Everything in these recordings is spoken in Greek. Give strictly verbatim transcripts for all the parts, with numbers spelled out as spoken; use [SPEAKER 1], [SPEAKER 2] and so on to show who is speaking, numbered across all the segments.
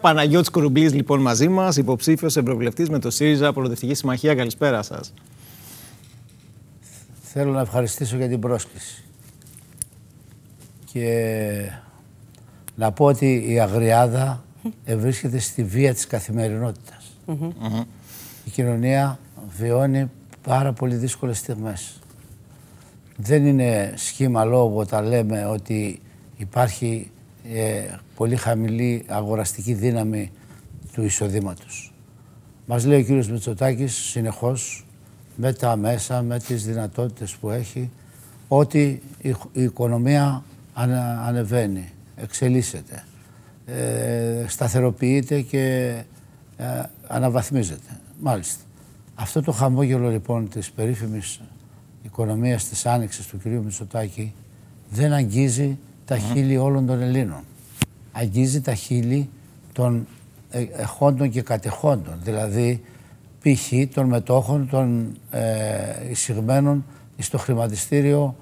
[SPEAKER 1] Παναγιώτης Κουρουμπλής λοιπόν μαζί μας, υποψήφιος ευρωβουλευτής με το ΣΥΡΙΖΑ Προοδευτική Συμμαχία. Καλησπέρα σας.
[SPEAKER 2] Θέλω να ευχαριστήσω για την πρόσκληση και να πω ότι η Αγριάδα βρίσκεται στη βία της καθημερινότητας. Mm-hmm. Η κοινωνία βιώνει πάρα πολύ δύσκολες στιγμές. Δεν είναι σχήμα λόγου όταν λέμε ότι υπάρχει ε, πολύ χαμηλή αγοραστική δύναμη του εισοδήματος. Μας λέει ο κύριος Μητσοτάκης συνεχώς, με τα μέσα, με τις δυνατότητες που έχει, ότι η, η οικονομία ανε, ανεβαίνει, εξελίσσεται, ε, σταθεροποιείται και ε, αναβαθμίζεται. Μάλιστα. Αυτό το χαμόγελο λοιπόν της περίφημης οικονομίας της άνοιξης του κυρίου Μητσοτάκη δεν αγγίζει τα χείλη όλων των Ελλήνων. Αγγίζει τα χείλη των εχόντων και κατεχόντων, δηλαδή π.χ. των μετόχων των ε, εισηγμένων στο χρηματιστήριο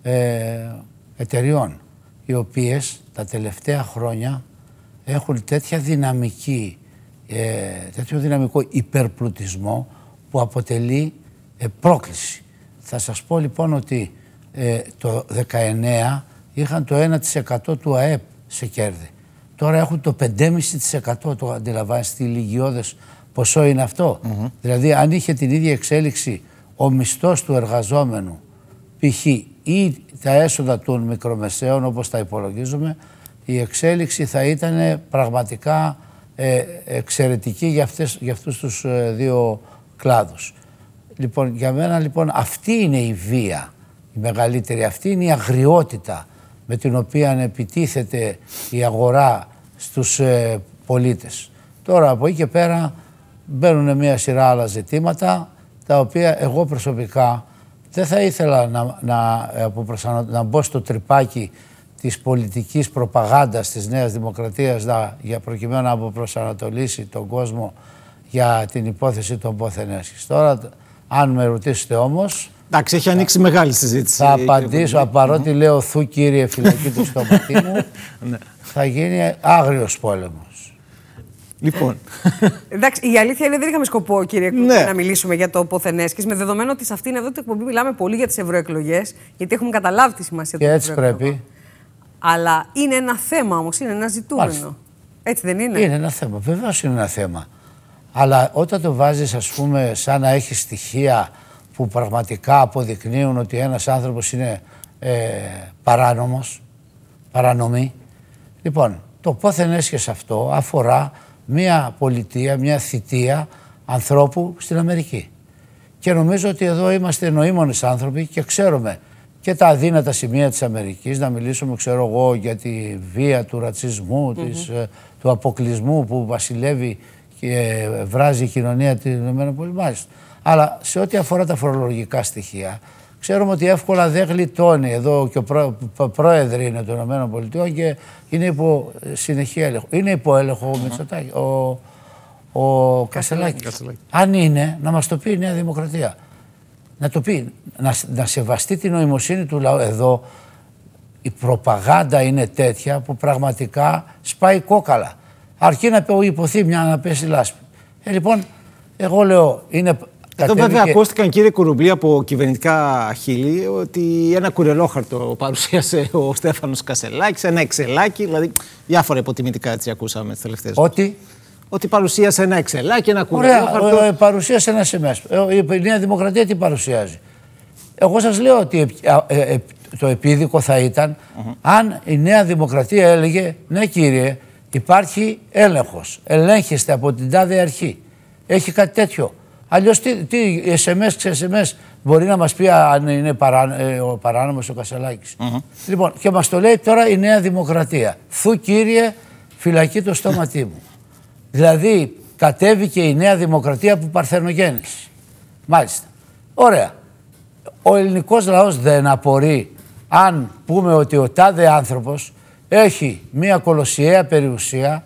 [SPEAKER 2] ε, εταιριών, οι οποίες τα τελευταία χρόνια έχουν τέτοια δυναμική, ε, τέτοιο δυναμικό υπερπλουτισμό που αποτελεί ε, πρόκληση. Θα σας πω λοιπόν ότι ε, το δεκαεννέα είχαν το ένα τοις εκατό του ΑΕΠ σε κέρδη. Τώρα έχουν το πέντε κόμμα πέντε τοις εκατό, το αντιλαμβάνεστε τι ηλικιώδες ποσό είναι αυτό. Mm-hmm. Δηλαδή αν είχε την ίδια εξέλιξη ο μισθός του εργαζόμενου π.χ. ή τα έσοδα των μικρομεσαίων όπως τα υπολογίζουμε, η εξέλιξη θα ήταν πραγματικά ε, εξαιρετική για, αυτές, για αυτούς τους ε, δύο κλάδους. Λοιπόν, για μένα λοιπόν αυτή είναι η βία, η μεγαλύτερη, αυτή είναι η αγριότητα με την οποία επιτίθεται η αγορά στους ε, πολίτες. Τώρα από εκεί και πέρα μπαίνουν μια σειρά άλλα ζητήματα, τα οποία εγώ προσωπικά δεν θα ήθελα να, να, να μπω στο τρυπάκι της πολιτικής προπαγάνδας της Νέας Δημοκρατίας να, για προκειμένου να αποπροσανατολίσει τον κόσμο για την υπόθεση των πόθεν έσχης. Τώρα, αν με ρωτήσετε όμως...
[SPEAKER 1] Εντάξει, έχει ανοίξει θα, μεγάλη συζήτηση.
[SPEAKER 2] Θα απαντήσω, παρότι mm-hmm. λέω θου κύριε φυλακή του στόματί μου, θα γίνει άγριος πόλεμος.
[SPEAKER 1] Λοιπόν.
[SPEAKER 3] Εντάξει, η αλήθεια είναι δεν είχαμε σκοπό, κύριε Κουρουμπλή, ναι. να μιλήσουμε για το πόθεν έσχης, με δεδομένο ότι σε αυτήν εδώ την εκπομπή μιλάμε πολύ για τις ευρωεκλογές, γιατί έχουμε καταλάβει τη σημασία των ευρωεκλογών.
[SPEAKER 2] Και έτσι πρέπει.
[SPEAKER 3] Αλλά είναι ένα θέμα όμως, είναι ένα ζητούμενο. Μάλιστα. Έτσι δεν είναι?
[SPEAKER 2] Είναι ένα θέμα, βεβαίως είναι ένα θέμα. Αλλά όταν το βάζεις, ας πούμε, σαν να έχει στοιχεία που πραγματικά αποδεικνύουν ότι ένας άνθρωπος είναι ε, παράνομος, παρανομή. Λοιπόν, το πόθεν έσχες αυτό αφορά μια πολιτεία, μια θητεία ανθρώπου στην Αμερική. Και νομίζω ότι εδώ είμαστε νοήμονες άνθρωποι και ξέρουμε και τα αδύνατα σημεία της Αμερικής, να μιλήσουμε, ξέρω εγώ, για τη βία του ρατσισμού, mm-hmm. της, του αποκλεισμού που βασιλεύει και βράζει η κοινωνία των ΗΠΑ. Αλλά σε ό,τι αφορά τα φορολογικά στοιχεία, ξέρουμε ότι εύκολα δεν γλιτώνει. Εδώ και ο πρό, πρόεδροι είναι των ΗΠΑ και είναι υπό συνεχή έλεγχο. Είναι υπό έλεγχο ο Μητσοτάκη, ο, ο Κασελάκης. Αν είναι, να μας το πει η Νέα Δημοκρατία. Να το πει, να, να σεβαστεί την νοημοσύνη του λαού. Εδώ η προπαγάνδα είναι τέτοια που πραγματικά σπάει κόκαλα. Αρκεί να υποθεί μια να πέσει λάσπη. Ε, λοιπόν, εγώ λέω, είναι...
[SPEAKER 1] Εδώ βέβαια και... ακούστηκαν, κύριε Κουρουμπλή, από κυβερνητικά χείλη ότι ένα κουρελόχαρτο παρουσίασε ο Στέφανος Κασελάκης, ένα εξελάκι, δηλαδή διάφορα υποτιμητικά έτσι ακούσαμε τις τελευταίες.
[SPEAKER 2] Ότι?
[SPEAKER 1] Ότι παρουσίασε ένα εξελάκι, ένα κουρελόχαρτο.
[SPEAKER 2] Ωραία, παρουσίασε ένα σεμές. Η Νέα Δημοκρατία τι παρουσιάζει? Εγώ σας λέω ότι ε, ε, το επίδικο θα ήταν mm-hmm. αν η Νέα Δημοκρατία έλεγε ναι κύριε, υπάρχει έλεγχος, ελέγχεστε από την τάδε αρχή. Έχει κάτι τέτοιο. Αλλιώς τι, τι ες εμ ες, ες εμ ες μπορεί να μας πει αν είναι παρά, ε, ο παράνομος ο Κασελάκης. Mm-hmm. Λοιπόν, και μας το λέει τώρα η Νέα Δημοκρατία. Θου κύριε φυλακή το στόματί μου. Δηλαδή κατέβηκε η Νέα Δημοκρατία από παρθενογέννηση. Μάλιστα. Ωραία. Ο ελληνικός λαός δεν απορεί αν πούμε ότι ο τάδε άνθρωπος έχει μία κολοσιαία περιουσία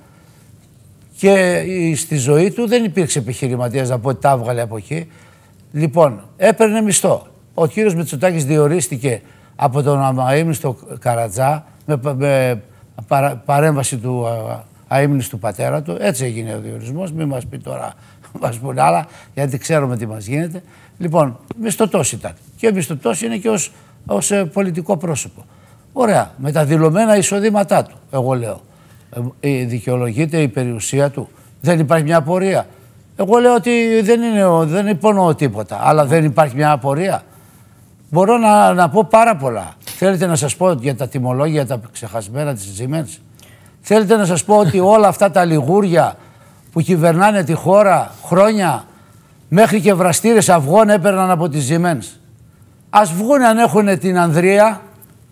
[SPEAKER 2] και στη ζωή του δεν υπήρξε επιχειρηματίας να πω ότι τα έβγαλε από εκεί. Λοιπόν, έπαιρνε μισθό. Ο κύριος Μητσοτάκης διορίστηκε από τον αμαείμνηστο Καρατζά με, με παρά, παρέμβαση του α, αείμνης του πατέρα του. Έτσι έγινε ο διορισμός. Μην μας πει τώρα, μας πούνε άλλα, γιατί ξέρουμε τι μας γίνεται. Λοιπόν, μισθωτός ήταν. Και μισθωτός είναι και ως, ως ε, πολιτικό πρόσωπο. Ωραία. Με τα δηλωμένα εισοδήματά του, εγώ λέω. Ε, δικαιολογείται η περιουσία του. Δεν υπάρχει μια απορία. Εγώ λέω ότι δεν, είναι, δεν υπονοώ τίποτα, αλλά δεν υπάρχει μια απορία. Μπορώ να, να πω πάρα πολλά. Θέλετε να σας πω για τα τιμολόγια, τα ξεχασμένα της Siemens. Θέλετε να σας πω ότι όλα αυτά τα λιγούρια που κυβερνάνε τη χώρα χρόνια, μέχρι και βραστήρες αυγών έπαιρναν από τη Siemens. Ας βγούνε αν έχουν την Ανδρεία,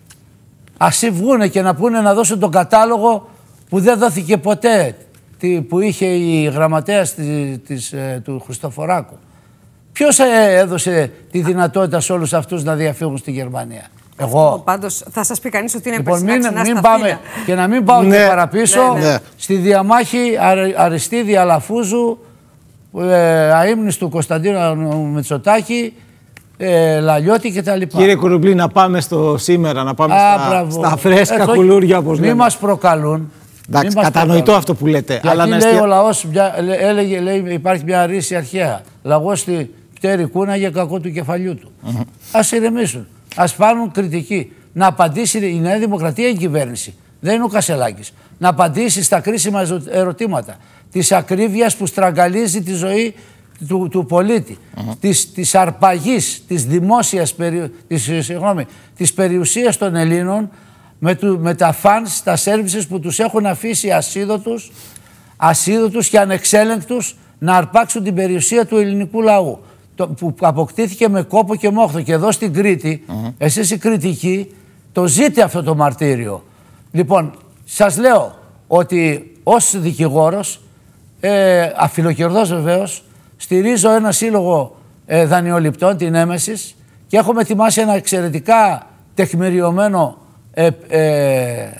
[SPEAKER 2] ας βγούνε και να πούνε να δώσουν τον κατάλογο που δεν δόθηκε ποτέ, που είχε η γραμματέας της, της, του Χριστοφοράκου. Ποιος έδωσε τη δυνατότητα σε όλους αυτούς να διαφύγουν στη Γερμανία? Εγώ.
[SPEAKER 3] Πάντως θα σας πει κανείς ότι είναι
[SPEAKER 2] λοιπόν,
[SPEAKER 3] περσινά
[SPEAKER 2] μην,
[SPEAKER 3] ξανά
[SPEAKER 2] μην
[SPEAKER 3] στα
[SPEAKER 2] πάμε,
[SPEAKER 3] φύλλα.
[SPEAKER 2] Και να μην πάω
[SPEAKER 1] ναι.
[SPEAKER 2] και παραπίσω
[SPEAKER 1] ναι, ναι.
[SPEAKER 2] στη διαμάχη Αριστίδη Αλαφούζου, ε, αείμνης του Κωνσταντίνου Μητσοτάκη, ε, Λαλιώτη κτλ.
[SPEAKER 1] Κύριε Κουρουμπλή, να πάμε στο σήμερα, να πάμε Α, στα, στα φρέσκα ε, κουλούρια, όπως λέμε.
[SPEAKER 2] Μην μας προκαλούν.
[SPEAKER 1] Εντάξει, κατανοητό αυτό που λέτε.
[SPEAKER 2] Γιατί
[SPEAKER 1] αλλά
[SPEAKER 2] λέει
[SPEAKER 1] εστια...
[SPEAKER 2] ο λαός, έλεγε, λέει, υπάρχει μια ρίση αρχαία. Λαγός στη πτέρη κούναγε, κακό του κεφαλιού του. Mm-hmm. Ας ηρεμήσουν. Ας πάρουν κριτική. Να απαντήσει η Νέα Δημοκρατία, η κυβέρνηση. Δεν είναι ο Κασελάκης. Να απαντήσει στα κρίσιμα ερωτήματα της ακρίβειας που στραγγαλίζει τη ζωή του, του πολίτη, mm-hmm. της, της αρπαγής, της δημόσιας περι, της, συγγνώμη, της περιουσίας των Ελλήνων με, του, με τα φανς, τα σέρβισες που τους έχουν αφήσει ασίδωτους, ασίδωτους και ανεξέλεγκτους να αρπάξουν την περιουσία του ελληνικού λαού, το, που αποκτήθηκε με κόπο και μόχθο. Και εδώ στην Κρήτη, mm-hmm. εσείς οι Κρητικοί το ζείτε αυτό το μαρτύριο. Λοιπόν, σας λέω ότι ως δικηγόρος, ε, αφιλοκερδός βεβαίως, στηρίζω ένα σύλλογο ε, δανειοληπτών, την Έμεσης, και έχουμε ετοιμάσει ένα εξαιρετικά τεκμηριωμένο ε, ε,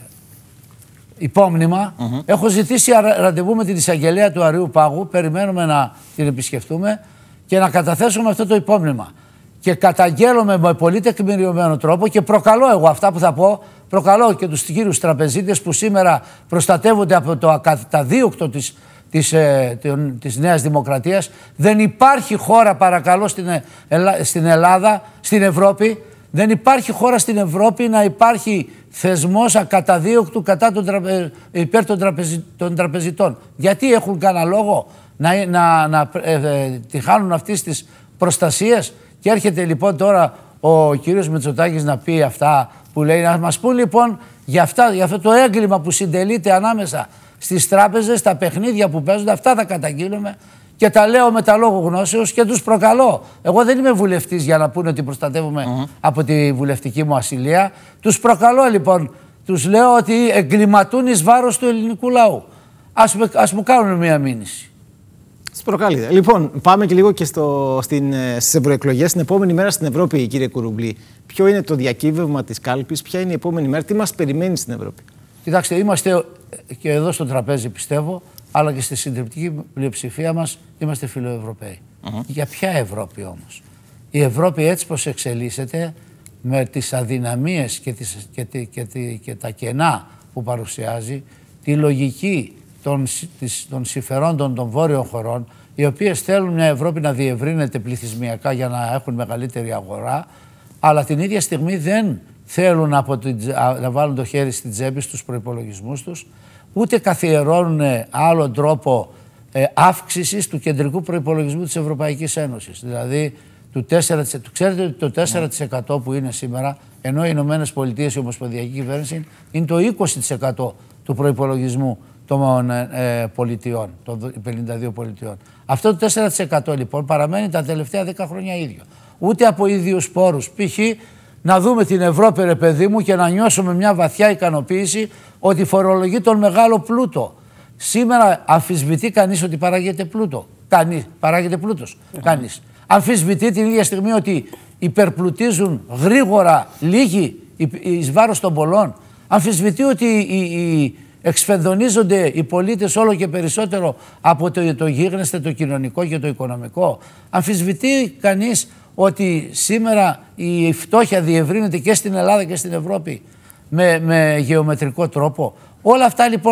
[SPEAKER 2] υπόμνημα. Mm-hmm. Έχω ζητήσει ραντεβού με την εισαγγελέα του Αρείου Πάγου, περιμένουμε να την επισκεφτούμε και να καταθέσουμε αυτό το υπόμνημα. Και καταγγέλλομαι με πολύ τεκμηριωμένο τρόπο και προκαλώ εγώ αυτά που θα πω, προκαλώ και τους κύριους τραπεζίτες που σήμερα προστατεύονται από το ακαταδίωκτο της, της, ε, της Νέας Δημοκρατίας. Δεν υπάρχει χώρα, παρακαλώ, στην, Ελλά, στην Ελλάδα, στην Ευρώπη, δεν υπάρχει χώρα στην Ευρώπη να υπάρχει θεσμός ακαταδίωκτου κατά τον τραπε, υπέρ των, τραπεζι, των τραπεζιτών. Γιατί έχουν κανένα λόγο να, να, να ε, ε, τη χάνουν αυτής της προστασίας? Και έρχεται λοιπόν τώρα ο κύριος Μητσοτάκης να πει αυτά που λέει, να μας πούν λοιπόν για, αυτά, για αυτό το έγκλημα που συντελείται ανάμεσα στις τράπεζες, τα παιχνίδια που παίζονται, αυτά θα καταγγείλουμε και τα λέω με τα λόγου γνώσεως και τους προκαλώ. Εγώ δεν είμαι βουλευτής για να πούνε ότι προστατεύομαι mm-hmm. από τη βουλευτική μου ασυλία. Τους προκαλώ λοιπόν, τους λέω ότι εγκληματούν εις βάρος του ελληνικού λαού. Ας, ας μου κάνουν μια μήνυση.
[SPEAKER 1] Προκαλείται. Λοιπόν, πάμε και λίγο και στο, στην, στις ευρωεκλογές. Την επόμενη μέρα στην Ευρώπη, κύριε Κουρουμπλή, ποιο είναι το διακύβευμα της κάλπης, ποια είναι η επόμενη μέρα, τι μας περιμένει στην Ευρώπη?
[SPEAKER 2] Κοιτάξτε, είμαστε και εδώ στο τραπέζι, πιστεύω, αλλά και στη συντριπτική πλειοψηφία μας είμαστε φιλοευρωπαίοι. Uh-huh. Για ποια Ευρώπη όμως? Η Ευρώπη έτσι πως εξελίσσεται, με τις αδυναμίες και, τις, και, τη, και, τη, και τα κενά που παρουσιάζει, τη λογική των, της, των συμφερόντων των βόρειων χωρών, οι οποίες θέλουν μια Ευρώπη να διευρύνεται πληθυσμιακά για να έχουν μεγαλύτερη αγορά, αλλά την ίδια στιγμή δεν θέλουν από την, να βάλουν το χέρι στην τσέπη στους προϋπολογισμούς τους, ούτε καθιερώνουν άλλον τρόπο ε, αύξησης του κεντρικού προϋπολογισμού της Ευρωπαϊκής Ένωσης. Δηλαδή, του τέσσερα τοις εκατό. Ξέρετε ότι το τέσσερα τοις εκατό που είναι σήμερα, ενώ οι Ηνωμένες Πολιτείες, η Ομοσπονδιακή Κυβέρνηση, είναι το είκοσι τοις εκατό του προϋπολογισμού των ε, πολιτιών, των πενήντα δύο πολιτιών. Αυτό το τέσσερα τοις εκατό λοιπόν παραμένει τα τελευταία δέκα χρόνια ίδιο. Ούτε από ίδιους πόρους. Π.χ. να δούμε την Ευρώπη, ρε παιδί μου, και να νιώσουμε μια βαθιά ικανοποίηση ότι φορολογεί τον μεγάλο πλούτο. Σήμερα αμφισβητεί κανείς ότι παράγεται πλούτο. Κανείς. Παράγεται πλούτος. Mm-hmm. Κανείς. Αμφισβητεί την ίδια στιγμή ότι υπερπλουτίζουν γρήγορα λίγοι εις βάρος των πολλών. Αμφισβητεί ότι οι, οι, εξφενδονίζονται οι πολίτες όλο και περισσότερο από το, το γίγνεσθε, το κοινωνικό και το οικονομικό. Αμφισβητεί κανείς ότι σήμερα η φτώχεια διευρύνεται και στην Ελλάδα και στην Ευρώπη με, με γεωμετρικό τρόπο? Όλα αυτά λοιπόν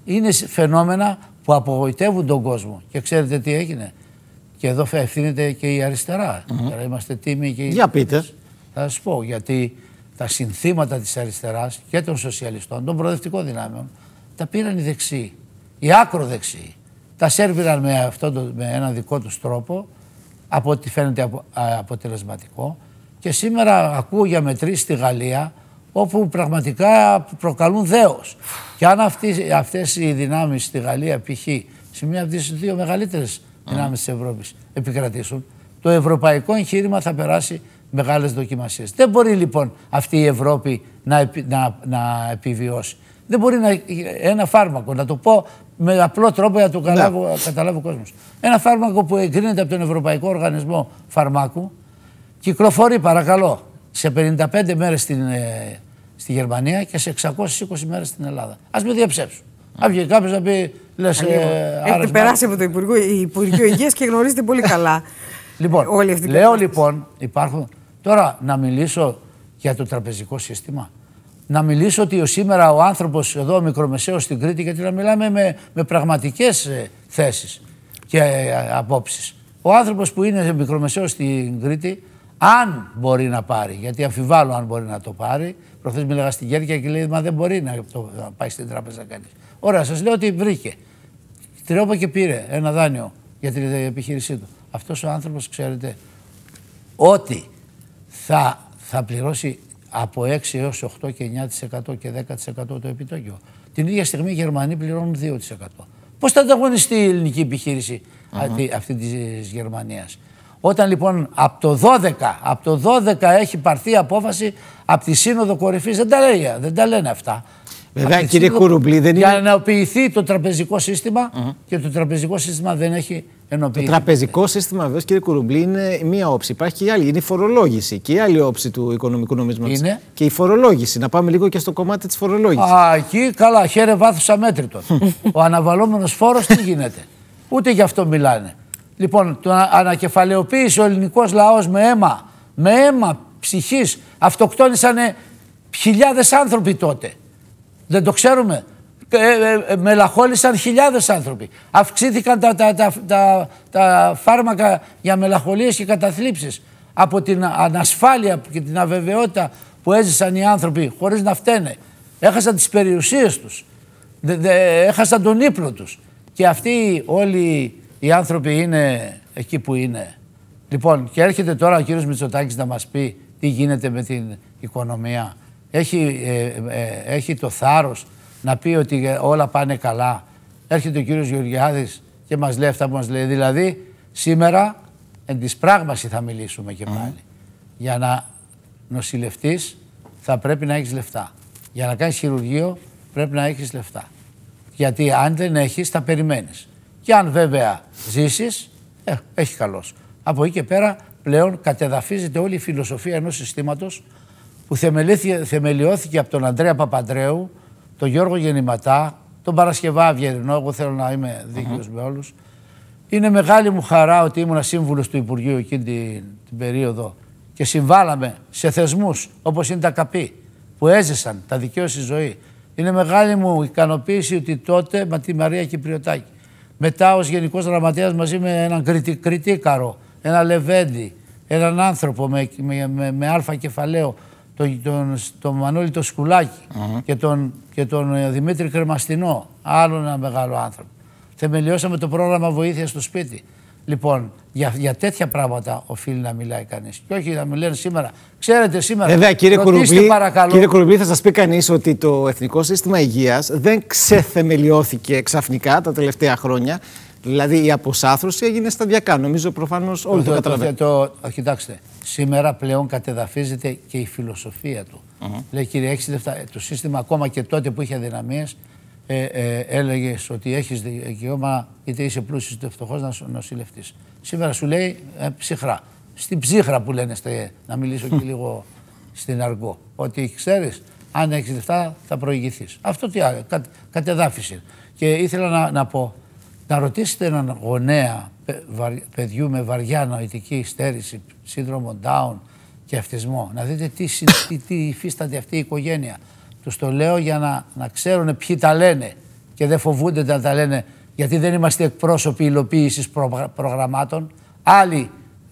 [SPEAKER 2] είναι φαινόμενα που απογοητεύουν τον κόσμο. Και ξέρετε τι έγινε? Και εδώ ευθύνεται και η αριστερά. Mm-hmm. Είμαστε τίμοι και οι...
[SPEAKER 1] Για πείτε.
[SPEAKER 2] Θα σας πω, γιατί τα συνθήματα της αριστεράς και των σοσιαλιστών, των προοδευτικών δυνάμεων, τα πήραν οι δεξιοί, οι άκροδεξιοί. Τα σέρβιραν με, αυτό το, με έναν δικό τους τρόπο, από ό,τι φαίνεται απο, α, αποτελεσματικό. Και σήμερα ακούω για μετρήσεις στη Γαλλία, όπου πραγματικά προκαλούν δέος. Και αν αυτοί, αυτές οι δυνάμεις στη Γαλλία, π.χ. σε μια από τις δύο μεγαλύτερες δυνάμεις της Ευρώπης επικρατήσουν, το ευρωπαϊκό εγχείρημα θα περάσει μεγάλες δοκιμασίες. Δεν μπορεί λοιπόν αυτή η Ευρώπη να, επι, να, να επιβιώσει. Δεν μπορεί να, ένα φάρμακο, να το πω με απλό τρόπο για να το καταλάβω, καταλάβει ο κόσμος. Ένα φάρμακο που εγκρίνεται από τον Ευρωπαϊκό Οργανισμό Φαρμάκου κυκλοφορεί, παρακαλώ, σε πενήντα πέντε μέρες στην, ε, στη Γερμανία και σε εξακόσιες είκοσι μέρες στην Ελλάδα. Ας μην διαψεύσουν. Αν βγει κάποιος να πει, λες... Ε,
[SPEAKER 3] Έχετε περάσει από το Υπουργείο, Υπουργείο Υγείας και γνωρίζετε πολύ καλά.
[SPEAKER 2] Λοιπόν, όλη αυτή λέω λοιπόν, υπάρχουν... Τώρα να μιλήσω για το τραπεζικό σύστημα. Να μιλήσω ότι σήμερα ο άνθρωπος εδώ, ο μικρομεσαίος στην Κρήτη, γιατί να μιλάμε με, με πραγματικές ε, θέσεις και ε, απόψεις. Ο άνθρωπος που είναι μικρομεσαίος στην Κρήτη, αν μπορεί να πάρει, γιατί αμφιβάλλω αν μπορεί να το πάρει, προχθές μίλαγα στην Κέρκια και λέει, μα δεν μπορεί να, το, να πάει στην τράπεζα κανείς. Ωραία, σας λέω ότι βρήκε. Τριόπα και πήρε ένα δάνειο για την επιχείρησή του. Αυτός ο άνθρωπος, ξέρετε, ότι θα, θα πληρώσει από έξι έως οκτώ και εννιά τοις εκατό και δέκα τοις εκατό το επιτόκιο. Την ίδια στιγμή οι Γερμανοί πληρώνουν δύο τοις εκατό. Πώς θα ανταγωνιστεί η ελληνική επιχείρηση uh-huh. αυτή, αυτή της Γερμανίας? Όταν λοιπόν από το δώδεκα, από το δώδεκα έχει πάρθει απόφαση από τη Σύνοδο Κορυφής, δεν τα, λέει, δεν τα λένε αυτά.
[SPEAKER 1] Βέβαια, κύριε Κουρουμπλή, δεν είναι...
[SPEAKER 2] Για να ενοποιηθεί το τραπεζικό σύστημα uh-huh. και το τραπεζικό σύστημα δεν έχει ενοποιηθεί.
[SPEAKER 1] Το τραπεζικό σύστημα, βέβαια, κύριε Κουρουμπλή, είναι μία όψη. Υπάρχει και η άλλη, είναι η φορολόγηση. Και η άλλη όψη του οικονομικού νομίσματος. Είναι και η φορολόγηση. Να πάμε λίγο και στο κομμάτι της φορολόγησης.
[SPEAKER 2] Α, εκεί καλά, χαίρε βάθους αμέτρητον. Ο αναβαλόμενος φόρος τι γίνεται? Ούτε γι' αυτό μιλάνε. Λοιπόν, το ανακεφαλαιοποίησε ο ελληνικός λαός με αίμα, με αίμα ψυχής. Αυτοκτόνησανε χιλιάδες άνθρωποι τότε. Δεν το ξέρουμε. Ε, ε, ε, μελαγχόλησαν χιλιάδες άνθρωποι. Αυξήθηκαν τα, τα, τα, τα, τα φάρμακα για μελαγχολίες και καταθλίψεις από την ανασφάλεια και την αβεβαιότητα που έζησαν οι άνθρωποι χωρίς να φταίνε. Έχασαν τις περιουσίες τους. Δε, δε, έχασαν τον ύπνο τους. Και αυτοί όλοι οι άνθρωποι είναι εκεί που είναι. Λοιπόν, και έρχεται τώρα ο κύριος Μητσοτάκης να μας πει τι γίνεται με την οικονομία. Έχει, ε, ε, έχει το θάρρος να πει ότι όλα πάνε καλά. Έρχεται ο κύριος Γεωργιάδης και μας λέει αυτά που μας λέει. Δηλαδή, σήμερα εν της πράγμαση θα μιλήσουμε και πάλι. Mm. Για να νοσηλευτείς θα πρέπει να έχεις λεφτά. Για να κάνεις χειρουργείο πρέπει να έχεις λεφτά. Γιατί αν δεν έχεις θα περιμένεις. Και αν βέβαια ζήσεις, ε, έχει καλώς. Από εκεί και πέρα πλέον κατεδαφίζεται όλη η φιλοσοφία ενός συστήματος που θεμελιώθηκε από τον Ανδρέα Παπανδρέου, τον Γιώργο Γεννηματά, τον Παρασκευά Αυγερινό, εγώ θέλω να είμαι δίκαιος uh-huh. με όλους. Είναι μεγάλη μου χαρά ότι ήμουν σύμβουλος του Υπουργείου εκείνη την, την περίοδο και συμβάλαμε σε θεσμούς όπως είναι τα ΚΑΠΗ που έζησαν τα δικαίωση ζωή. Είναι μεγάλη μου ικανοποίηση ότι τότε με τη Μαρία Κυπριωτάκη, μετά ως Γενικός Γραμματέας μαζί με έναν κριτή, κριτήκαρο, ένα Λεβέντη, έναν άνθρωπο με, με, με, με αλφα κεφαλαίο, τον, τον, τον Μανώλη το Σκουλάκη uh-huh. και, τον, και τον Δημήτρη Κρεμαστινό, άλλον ένα μεγάλο άνθρωπο. Θεμελιώσαμε το πρόγραμμα βοήθειας στο σπίτι. Λοιπόν, για, για τέτοια πράγματα οφείλει να μιλάει κανείς. Και όχι να μιλάνε σήμερα. Ξέρετε, σήμερα.
[SPEAKER 1] Βέβαια, κύριε Κουρουμπλή, κύριε Κουρουμπλή, θα σας πει κανείς ότι το Εθνικό Σύστημα Υγείας δεν ξεθεμελιώθηκε ξαφνικά τα τελευταία χρόνια. Δηλαδή η αποσάθρωση έγινε σταδιακά. Νομίζω προφανώς όλοι το, το καταλαβαίνουν. Το, το,
[SPEAKER 2] κοιτάξτε, σήμερα πλέον κατεδαφίζεται και η φιλοσοφία του. Uh-huh. Λέει, κύριε, έχεις λεφτά. Το σύστημα ακόμα και τότε που είχε αδυναμίες, ε, ε, έλεγες ότι έχεις δικαίωμα, είτε είσαι πλούσιος είτε φτωχός, να νοσηλευτείς. Σήμερα σου λέει ε, ψυχρά. Στην ψύχρα που λένε, στε, να μιλήσω και λίγο στην αργό. Ότι ξέρεις, αν έχεις λεφτά θα προηγηθείς. Αυτό τι άλλο, κα, κατεδάφισε. Και ήθελα να, να πω, να ρωτήσετε έναν γονέα παιδιού με βαριά νοητική στέρηση, σύνδρομο Down και αυτισμό, να δείτε τι, τι, τι υφίσταται αυτή η οικογένεια. Τους το λέω για να, να ξέρουν ποιοι τα λένε και δεν φοβούνται να τα λένε, γιατί δεν είμαστε εκπρόσωποι υλοποίησης προ, προγραμμάτων. Άλλοι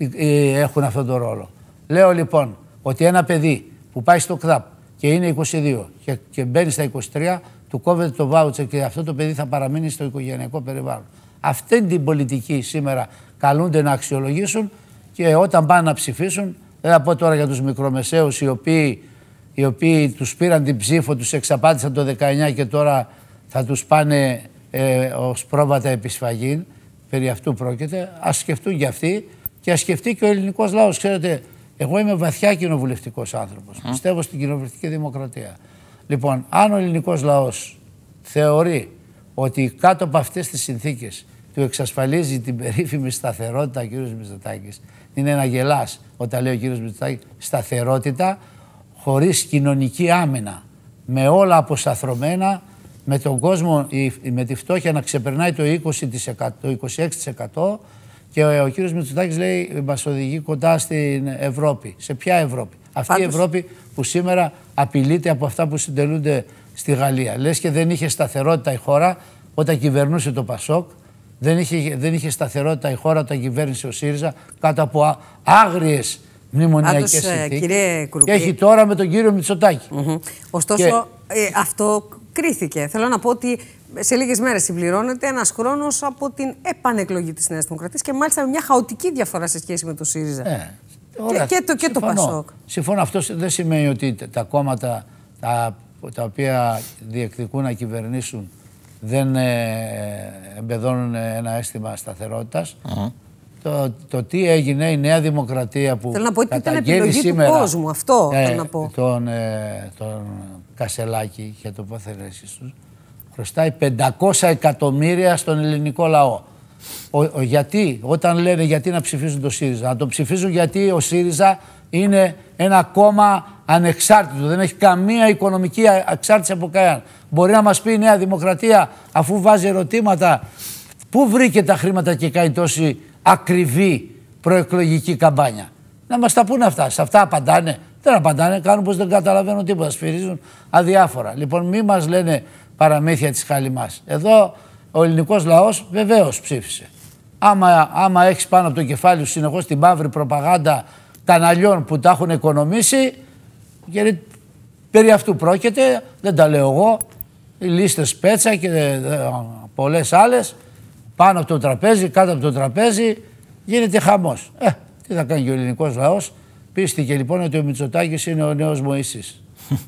[SPEAKER 2] ε, έχουν αυτόν τον ρόλο. Λέω λοιπόν ότι ένα παιδί που πάει στο ΚΔΑΠ και είναι είκοσι δύο και, και μπαίνει στα είκοσι τρία, του κόβεται το βάουτσερ και αυτό το παιδί θα παραμείνει στο οικογενειακό περιβάλλον. Αυτή την πολιτική σήμερα καλούνται να αξιολογήσουν και όταν πάνε να ψηφίσουν, δεν θα πω τώρα για τους μικρομεσαίους οι οποίοι, οι οποίοι τους πήραν την ψήφο, τους εξαπάτησαν το δεκαεννιά και τώρα θα τους πάνε ε, ως πρόβατα επισφαγήν, περί αυτού πρόκειται, ας σκεφτούν και αυτοί και ας σκεφτεί και ο ελληνικός λαός. Ξέρετε, εγώ είμαι βαθιά κοινοβουλευτικός άνθρωπος, mm. πιστεύω στην κοινοβουλευτική δημοκρατία. Λοιπόν, αν ο ελληνικός λαός θεωρεί ότι κάτω από αυτές τις συνθήκες του εξασφαλίζει την περίφημη σταθερότητα ο κύριος Μητσοτάκης, είναι ένα γελάς όταν λέει ο κύριος Μητσοτάκης σταθερότητα χωρίς κοινωνική άμυνα, με όλα αποσταθρωμένα, με τον κόσμο, με τη φτώχεια να ξεπερνάει το είκοσι τοις εκατό, το είκοσι έξι τοις εκατό και ο κύριος Μητσοτάκης λέει μας οδηγεί κοντά στην Ευρώπη. Σε ποια Ευρώπη? Αυτή Πάντως. η Ευρώπη που σήμερα απειλείται από αυτά που συντελούνται στη Γαλλία. Λες και δεν είχε σταθερότητα η χώρα όταν κυβερνούσε το Πασόκ, δεν είχε, δεν είχε σταθερότητα η χώρα όταν κυβέρνησε ο ΣΥΡΙΖΑ κάτω από άγριες μνημονιακές συνθήκες. Και έχει τώρα με τον κύριο Μητσοτάκη.
[SPEAKER 3] Mm-hmm. Ωστόσο, και... ε, αυτό κρίθηκε. Θέλω να πω ότι σε λίγες μέρες συμπληρώνεται ένας χρόνος από την επανεκλογή της Νέας Δημοκρατίας και μάλιστα με μια χαοτική διαφορά σε σχέση με το ΣΥΡΙΖΑ. Ε,
[SPEAKER 2] ωραία,
[SPEAKER 3] και, και, το, και το Πασόκ.
[SPEAKER 2] Συμφωνώ. Αυτό δεν σημαίνει ότι τα κόμματα τα, τα οποία διεκδικούν να κυβερνήσουν δεν ε, εμπεδώνουν ένα αίσθημα σταθερότητας. Uh-huh. Το, το τι έγινε η Νέα Δημοκρατία που
[SPEAKER 3] θέλω να πω ότι ήταν επιλογή σήμερα, του κόσμου, αυτό
[SPEAKER 2] ε,
[SPEAKER 3] θέλω να πω.
[SPEAKER 2] Τον, ε, τον Κασελάκη για τοποθετήσεις τους χρωστάει πεντακόσια εκατομμύρια στον ελληνικό λαό. Ο, ο, γιατί, όταν λένε γιατί να ψηφίζουν το ΣΥΡΙΖΑ, να το ψηφίζουν γιατί ο ΣΥΡΙΖΑ είναι ένα κόμμα ανεξάρτητο, δεν έχει καμία οικονομική εξάρτηση από κανέναν. Μπορεί να μας πει η Νέα Δημοκρατία, αφού βάζει ερωτήματα, πού βρήκε τα χρήματα και κάνει τόση ακριβή προεκλογική καμπάνια? Να μας τα πούνε αυτά. Σε αυτά απαντάνε? Δεν απαντάνε, κάνουν πως δεν καταλαβαίνουν τίποτα, σφυρίζουν αδιάφορα. Λοιπόν, μη μας λένε παραμύθια της χαλιμάς. Εδώ ο ελληνικός λαός βεβαίως ψήφισε. Άμα, άμα έχεις πάνω από το κεφάλι σου συνεχώς την μαύρη προπαγάνδα καναλιών που τα έχουν οικονομήσει, γιατί περί αυτού πρόκειται, δεν τα λέω εγώ, οι λίστες Πέτσα και ε, πολλές άλλες, πάνω από το τραπέζι, κάτω από το τραπέζι, γίνεται χαμός. Ε, τι θα κάνει και ο ελληνικός λαός? Πίστηκε λοιπόν ότι ο Μητσοτάκης είναι ο νέος Μωυσής.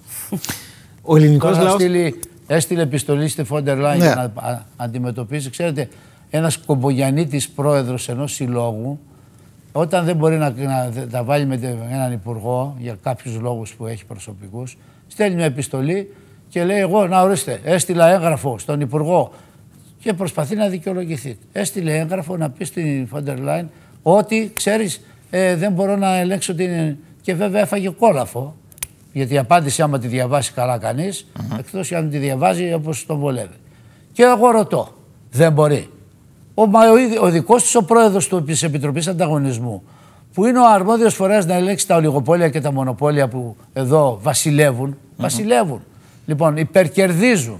[SPEAKER 1] Ο ελληνικός λαός...
[SPEAKER 2] Στείλει, έστειλε επιστολή στη Φόντερ Λάιν, ναι, για να α, αντιμετωπίσει. Ξέρετε, ένας κομπογιανίτης πρόεδρος ενός συλλόγου, όταν δεν μπορεί να, να τα βάλει με έναν υπουργό για κάποιους λόγους που έχει προσωπικούς, στέλνει μια επιστολή και λέει: εγώ, να ορίστε, έστειλα έγγραφο στον υπουργό και προσπαθεί να δικαιολογηθεί. Έστειλε έγγραφο να πει στην Φόντερ Λάιν ότι, ξέρεις, ε, δεν μπορώ να ελέγξω την. Και βέβαια έφαγε κόλαφο, γιατί η απάντηση, άμα τη διαβάσει καλά κανείς, uh-huh. εκτός αν τη διαβάζει όπως τον βολεύει. Και εγώ ρωτώ, δεν μπορεί. Ο, ο, ο δικός τους ο πρόεδρος της Επιτροπής Ανταγωνισμού, που είναι ο αρμόδιος φορέας να ελέγξει τα ολιγοπόλια και τα μονοπόλια που εδώ βασιλεύουν, uh-huh. βασιλεύουν. Λοιπόν, υπερκερδίζουν,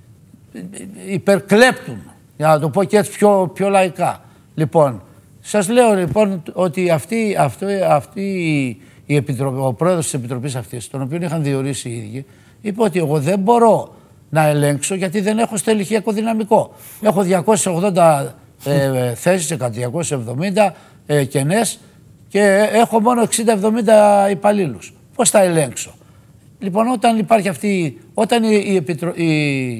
[SPEAKER 2] υπερκλέπτουν, για να το πω και έτσι πιο, πιο λαϊκά. Λοιπόν, σας λέω λοιπόν ότι αυτή, αυτή, αυτή η επιτροπή, ο πρόεδρος της Επιτροπής αυτής, τον οποίο είχαν διορίσει οι ίδιοι, είπε ότι εγώ δεν μπορώ να ελέγξω γιατί δεν έχω στελεχειακό δυναμικό. Έχω διακόσιες ογδόντα ε, θέσεις, διακόσιες εβδομήντα ε, κενές και έχω μόνο εξήντα εβδομήντα υπαλλήλους. Πώς θα ελέγξω? Λοιπόν, όταν υπάρχει αυτή, όταν η, η, επιτρο, η,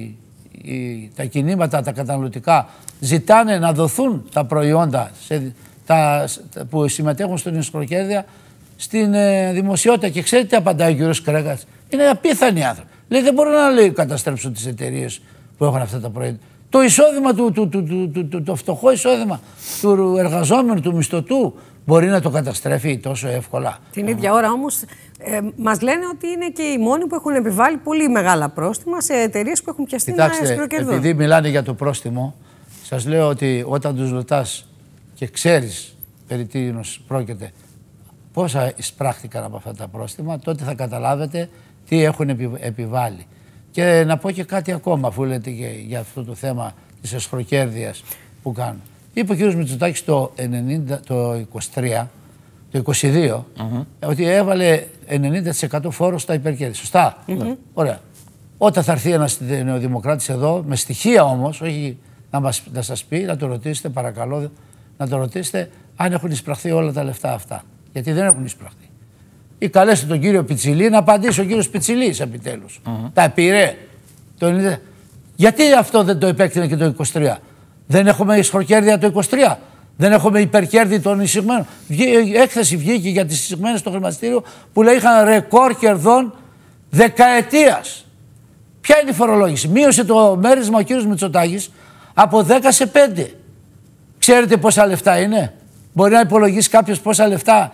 [SPEAKER 2] η, τα κινήματα, τα καταναλωτικά ζητάνε να δοθούν τα προϊόντα σε, τα, που συμμετέχουν στην ισοκροκέρδεια στην ε, δημοσιότητα, και ξέρετε τι απαντάει ο κύριος Κρέγας? Είναι απίθανοι άνθρωποι. Λέει, δεν μπορώ να λέει καταστρέψω τις εταιρείες που έχουν αυτά τα προϊόντα. Το εισόδημα του, του, του, του, του, του, το φτωχό εισόδημα του εργαζόμενου, του μισθωτού, μπορεί να το καταστρέφει τόσο εύκολα?
[SPEAKER 3] Την ίδια ώρα όμως ε, μας λένε ότι είναι και οι μόνοι που έχουν επιβάλει πολύ μεγάλα πρόστιμα σε εταιρείες που έχουν πιαστεί να εσπροκερδούν.
[SPEAKER 2] Επειδή μιλάνε για το πρόστιμο, σας λέω ότι όταν τους ρωτάς και ξέρεις περί τίνος πρόκειται, πόσα εισπράχθηκαν από αυτά τα πρόστιμα, τότε θα καταλάβετε τι έχουν επιβάλει. Και να πω και κάτι ακόμα, αφού λέτε και για αυτό το θέμα της εσχροκέρδειας που κάνουν. Είπε ο κ. Μητσοτάκης το, το είκοσι τρία, το είκοσι δύο, mm-hmm. ότι έβαλε ενενήντα τοις εκατό φόρο στα υπερκέρδη. Σωστά. Mm-hmm. Ωραία. Όταν θα έρθει ένας νεοδημοκράτης εδώ, με στοιχεία όμως, όχι να, μας, να σας πει, να το ρωτήσετε, παρακαλώ, να το ρωτήσετε αν έχουν εισπραχθεί όλα τα λεφτά αυτά. Γιατί δεν έχουν εισπραχθεί. Ή καλέστε τον κύριο Πιτσιλή να απαντήσει ο κύριος Πιτσιλής επιτέλους. Mm-hmm. Τα πήρε. Το ενενήντα... Γιατί αυτό δεν το επέκτηνε και το είκοσι τρία. Δεν έχουμε ισχροκέρδεια το είκοσι τρία. Δεν έχουμε υπερκέρδη των εισηγμένων. Η έκθεση βγήκε για τις εισηγμένες στο χρηματιστήριο που λέει είχαν ρεκόρ κερδών δεκαετίας. Ποια είναι η φορολόγηση? Μείωσε το μέρισμα ο κύριος Μητσοτάκης από δέκα σε πέντε. Ξέρετε πόσα λεφτά είναι? Μπορεί να υπολογίσει κάποιος πόσα λεφτά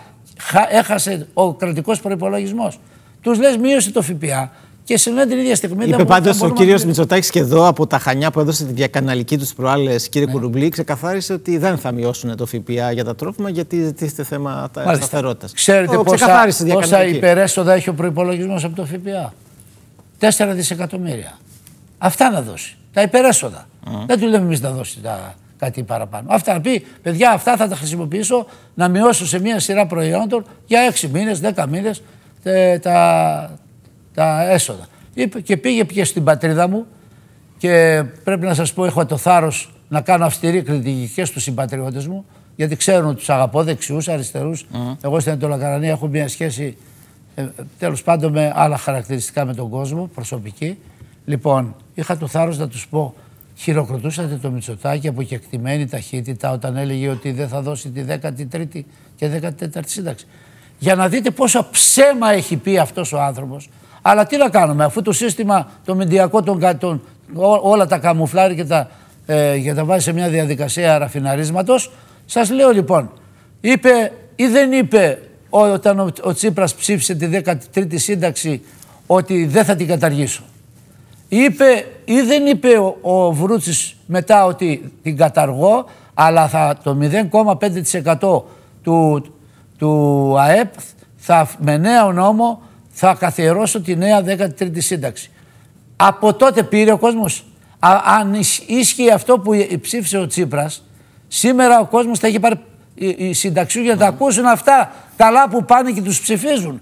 [SPEAKER 2] έχασε ο κρατικός προϋπολογισμός. Τους λες μείωσε το ΦΠΑ και συνέβη την ίδια στιγμή.
[SPEAKER 1] Είπε πάντως ο κύριος Μητσοτάκης και εδώ από τα Χανιά που έδωσε τη διακαναλική του προάλλες, κύριε ναι. Κουρουμπλή, ξεκαθάρισε ότι δεν θα μειώσουν το ΦΠΑ για τα τρόφιμα γιατί τίθεται θέμα σταθερότητας.
[SPEAKER 2] Ξέρετε πόσα, πόσα υπερέσοδα έχει ο προϋπολογισμός από το ΦΠΑ? τέσσερα δισεκατομμύρια. Αυτά να δώσει. Τα υπερέσοδα. Mm. Δεν του λέμε εμείς να δώσει τα, κάτι παραπάνω. Αυτά να πει, παιδιά, αυτά θα τα χρησιμοποιήσω να μειώσω σε μια σειρά προϊόντων για έξι μήνες, δέκα μήνες τε, τα, τα έσοδα. Και πήγε πια στην πατρίδα μου και πρέπει να σας πω, έχω το θάρρος να κάνω αυστηρή κριτική και στους συμπατριώτες μου, γιατί ξέρουν ότι τους αγαπώ, δεξιούς, αριστερούς. Mm. Εγώ στην Ανατολοκαρανία έχω μια σχέση, ε, τέλος πάντων, με άλλα χαρακτηριστικά με τον κόσμο, προσωπική. Λοιπόν, είχα το θάρρος να τους πω, χειροκροτούσατε το Μητσοτάκη από κεκτημένη ταχύτητα όταν έλεγε ότι δεν θα δώσει τη δέκατη τρίτη και δέκατη τέταρτη σύνταξη. Για να δείτε πόσο ψέμα έχει πει αυτός ο άνθρωπος. Αλλά τι να κάνουμε, αφού το σύστημα, το μηντιακό, τον, τον, ό, όλα τα καμουφλάρει και τα, ε, και τα βάζει σε μια διαδικασία ραφιναρίσματος. Σας λέω λοιπόν, είπε ή δεν είπε όταν ο, ο Τσίπρας ψήφισε τη δέκατη τρίτη σύνταξη ότι δεν θα την καταργήσω? Είπε ή δεν είπε ο, ο Βρούτσης μετά ότι την καταργώ, αλλά θα, το μηδέν κόμμα πέντε τοις εκατό του, του ΑΕΠ θα, με νέο νόμο θα καθιερώσω τη νέα δέκατη τρίτη σύνταξη. Από τότε πήρε ο κόσμος. Α, αν ίσχυε αυτό που ψήφισε ο Τσίπρας, σήμερα ο κόσμος θα έχει πάρει οι, οι συνταξιούς για να τα ακούσουν αυτά καλά που πάνε και τους ψηφίζουν.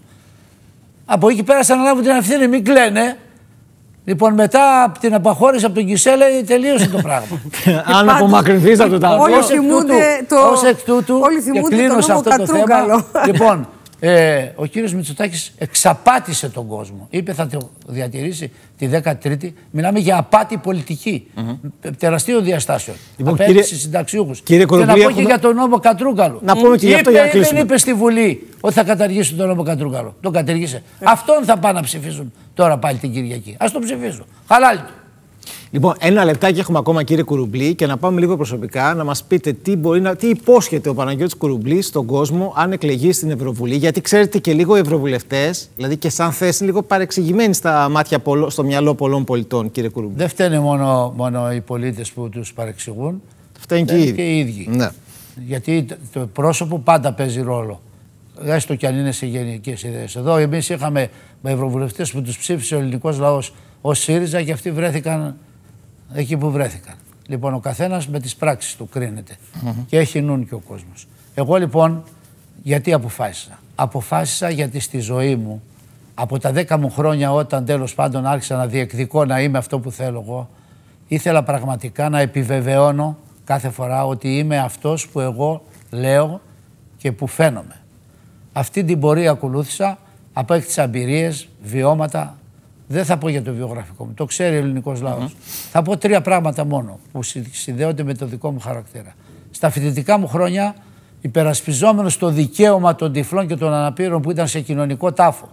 [SPEAKER 2] Από εκεί πέρα να αναλάβουν την ευθύνη, μην κλαίνε. Λοιπόν, μετά από την απαχώρηση από τον Κισέλα τελείωσε το πράγμα.
[SPEAKER 1] Αν απομακρυνθείς από το ταμείο.
[SPEAKER 3] Όλοι θυμούνται το,
[SPEAKER 2] ως εκ τούτου,
[SPEAKER 3] όλοι θυμούνται το νόμο Κατρούγκαλο.
[SPEAKER 2] Λοιπόν, ε, ο κύριος Μητσοτάκης εξαπάτησε τον κόσμο. Είπε θα το διατηρήσει τη δέκατη τρίτη. Μιλάμε για απάτη πολιτική. Mm-hmm. Τεραστίων διαστάσεων. Λοιπόν, απέναντι στους συνταξιούχους. Και να πω έχουμε... και για τον νόμο Κατρούγκαλο.
[SPEAKER 1] Να πούμε και για αυτό για να κλείσουμε.
[SPEAKER 2] Δεν είπε στη Βουλή ότι θα καταργήσουν τον νόμο Κατρούγκαλο. Τον καταργήσε. Ε. Αυτόν θα πάνε να ψηφίσουν τώρα πάλι την Κυριακή. Ας τον ψηφίσουν. Χαλάλι του.
[SPEAKER 1] Λοιπόν, ένα λεπτάκι έχουμε ακόμα, κύριε Κουρουμπλή, και να πάμε λίγο προσωπικά να μας πείτε τι, μπορεί να, τι υπόσχεται ο Παναγιώτης Κουρουμπλής στον κόσμο αν εκλεγεί στην Ευρωβουλή. Γιατί ξέρετε και λίγο οι ευρωβουλευτές, δηλαδή και σαν θέση, είναι λίγο παρεξηγημένοι στα μάτια, στο μυαλό πολλών πολιτών, κύριε Κουρουμπλή.
[SPEAKER 2] Δεν φταίνε μόνο, μόνο οι πολίτες που τους παρεξηγούν.
[SPEAKER 1] Φταίνουν και,
[SPEAKER 2] και οι ίδιοι.
[SPEAKER 1] Ναι.
[SPEAKER 2] Γιατί το πρόσωπο πάντα παίζει ρόλο. Έστω κι αν είναι σε γενικές ιδέες. Εδώ εμείς είχαμε ευρωβουλευτές που τους ψήφισε ο ελληνικός λαός ως ΣΥΡΙΖΑ και αυτοί βρέθηκαν εκεί που βρέθηκαν. Λοιπόν, ο καθένας με τις πράξεις του κρίνεται. Mm-hmm. Και έχει νουν και ο κόσμος. Εγώ λοιπόν, γιατί αποφάσισα. Αποφάσισα γιατί στη ζωή μου, από τα δέκα μου χρόνια όταν τέλος πάντων άρχισα να διεκδικώ να είμαι αυτό που θέλω εγώ, ήθελα πραγματικά να επιβεβαιώνω κάθε φορά ότι είμαι αυτός που εγώ λέω και που φαίνομαι. Αυτή την πορεία ακολούθησα, απέκτησα εμπειρίες, βιώματα. Δεν θα πω για το βιογραφικό μου, το ξέρει ο ελληνικός λαός. Mm-hmm. Θα πω τρία πράγματα μόνο που συνδέονται με το δικό μου χαρακτήρα. Στα φοιτητικά μου χρόνια, υπερασπιζόμενος το δικαίωμα των τυφλών και των αναπήρων που ήταν σε κοινωνικό τάφο,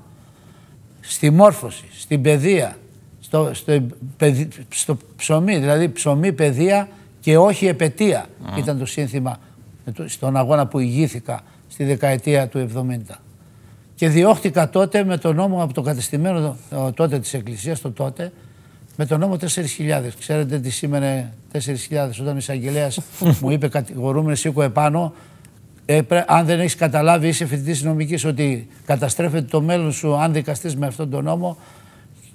[SPEAKER 2] στη μόρφωση, στην παιδεία, στο, στο, στο ψωμί, δηλαδή ψωμί, παιδεία και όχι επετεία, mm. ήταν το σύνθημα στον αγώνα που ηγήθηκα στη δεκαετία του εβδομήντα. Και διώχτηκα τότε με τον νόμο από το κατεστημένο τότε της Εκκλησίας, το τότε, με τον νόμο τέσσερις χιλιάδες. Ξέρετε τι σήμαινε τέσσερις χιλιάδες? Όταν ο εισαγγελέας μου είπε κατηγορούμενε σήκω επάνω, έπρε, αν δεν έχεις καταλάβει, είσαι φοιτητής νομικής, ότι καταστρέφεται το μέλλον σου αν δικαστείς με αυτόν τον νόμο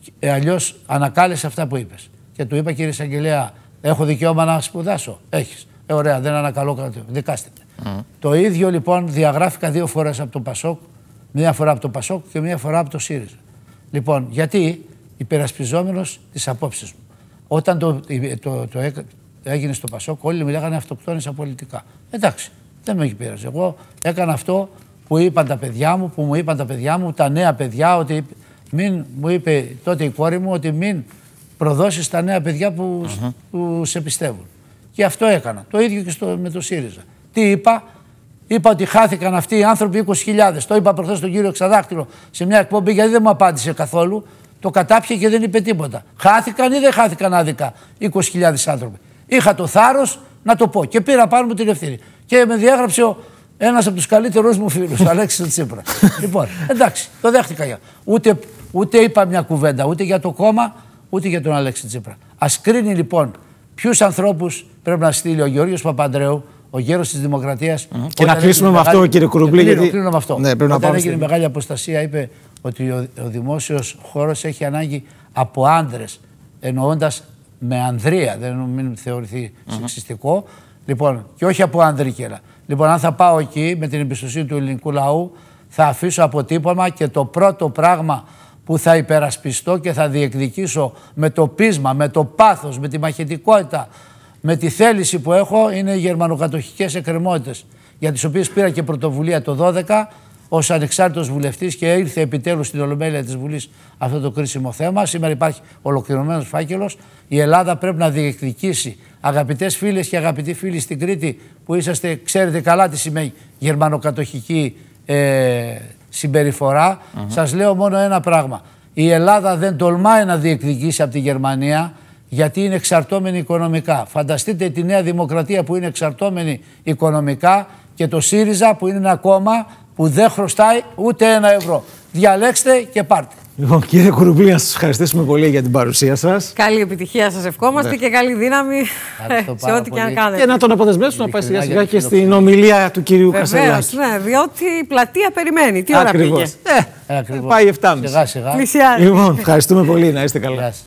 [SPEAKER 2] Ε, αλλιώς ανακάλεσε αυτά που είπες. Και του είπα, κύριε Εισαγγελέα, έχω δικαίωμα να σπουδάσω. Έχεις. Ε, ωραία, δεν ανακαλώ κάτι. Δικάστε με. Mm. Το ίδιο λοιπόν διαγράφηκα δύο φορές από το Πασόκ. Μία φορά από το Πασόκ και μία φορά από το ΣΥΡΙΖΑ. Λοιπόν, γιατί υπερασπιζόμενος τις απόψεις μου. Όταν το, το, το, το έγινε στο Πασόκ, όλοι μιλάγανε αυτοκτόνησα πολιτικά. Εντάξει, δεν με έχει πείραζε. Εγώ έκανα αυτό που είπαν τα παιδιά μου, που μου είπαν τα παιδιά μου, τα νέα παιδιά, ότι μην, μου είπε τότε η κόρη μου, ότι μην προδώσεις τα νέα παιδιά που, uh-huh. που σε πιστεύουν. Και αυτό έκανα. Το ίδιο και στο, με το ΣΥΡΙΖΑ. Τι είπα? Είπα ότι χάθηκαν αυτοί οι άνθρωποι είκοσι χιλιάδες. Το είπα προχθές στον κύριο Εξαδάκτυλο σε μια εκπομπή, γιατί δεν μου απάντησε καθόλου. Το κατάπιε και δεν είπε τίποτα. Χάθηκαν ή δεν χάθηκαν άδικα είκοσι χιλιάδες άνθρωποι? Είχα το θάρρος να το πω και πήρα πάνω μου την ευθύνη. Και με διέγραψε ο, ένας από τους καλύτερους μου φίλους, ο Αλέξης Τσίπρα. Λοιπόν, εντάξει, το δέχτηκα. Ούτε, ούτε είπα μια κουβέντα, ούτε για το κόμμα, ούτε για τον Αλέξη Τσίπρα. Ας κρίνει λοιπόν ποιους ανθρώπους πρέπει να στείλει ο Γεώργιος Παπανδρέου, ο γέρος της Δημοκρατίας. Mm-hmm.
[SPEAKER 1] Και να κλείσουμε με μεγάλη... αυτό, κύριε Κουρουμπλή.
[SPEAKER 2] Γιατί... κλείνω με αυτό.
[SPEAKER 1] Ναι, πρέπει
[SPEAKER 2] Όταν
[SPEAKER 1] να
[SPEAKER 2] έγινε
[SPEAKER 1] στην...
[SPEAKER 2] μεγάλη αποστασία, είπε ότι ο, ο δημόσιος χώρος έχει ανάγκη από άντρες, εννοώντας με ανδρεία, δεν μην θεωρηθεί mm-hmm. σεξιστικό. Λοιπόν, και όχι από ανδρικέλα. Λοιπόν, αν θα πάω εκεί με την εμπιστοσύνη του ελληνικού λαού, θα αφήσω αποτύπωμα και το πρώτο πράγμα που θα υπερασπιστώ και θα διεκδικήσω με το πείσμα, με το πάθος, με τη μαχητικότητα, με τη θέληση που έχω, είναι οι γερμανοκατοχικές εκκρεμότητες, για τις οποίες πήρα και πρωτοβουλία το δώδεκα ως ανεξάρτητος βουλευτής και ήρθε επιτέλους στην Ολομέλεια της Βουλής αυτό το κρίσιμο θέμα. Σήμερα υπάρχει ολοκληρωμένος φάκελος. Η Ελλάδα πρέπει να διεκδικήσει, αγαπητές φίλες και αγαπητοί φίλοι στην Κρήτη, που είσαστε, ξέρετε καλά τι σημαίνει γερμανοκατοχική ε, συμπεριφορά. Mm-hmm. Σας λέω μόνο ένα πράγμα. Η Ελλάδα δεν τολμάει να διεκδικήσει από τη Γερμανία, γιατί είναι εξαρτώμενη οικονομικά. Φανταστείτε τη Νέα Δημοκρατία που είναι εξαρτώμενη οικονομικά και το ΣΥΡΙΖΑ που είναι ένα κόμμα που δεν χρωστάει ούτε ένα ευρώ. Διαλέξτε και πάρτε.
[SPEAKER 1] Λοιπόν, κύριε Κουρουμπλή, να σας ευχαριστήσουμε πολύ για την παρουσία σας.
[SPEAKER 3] Καλή επιτυχία σας ευχόμαστε ναι. και καλή δύναμη σε ό,τι και αν κάνετε.
[SPEAKER 1] Και να τον αποδεσμεύσουμε να πάει σιγά σιγά και στην ομιλία του κυρίου Κασελάκη.
[SPEAKER 3] Ναι, διότι η πλατεία περιμένει. Τι ώρα πήγε.
[SPEAKER 1] Ε, ε, πάει εφτά και μισή.
[SPEAKER 2] Σιγά σιγά.
[SPEAKER 3] Πλησιάζει.
[SPEAKER 1] Λοιπόν, ευχαριστούμε πολύ. Να είστε καλά.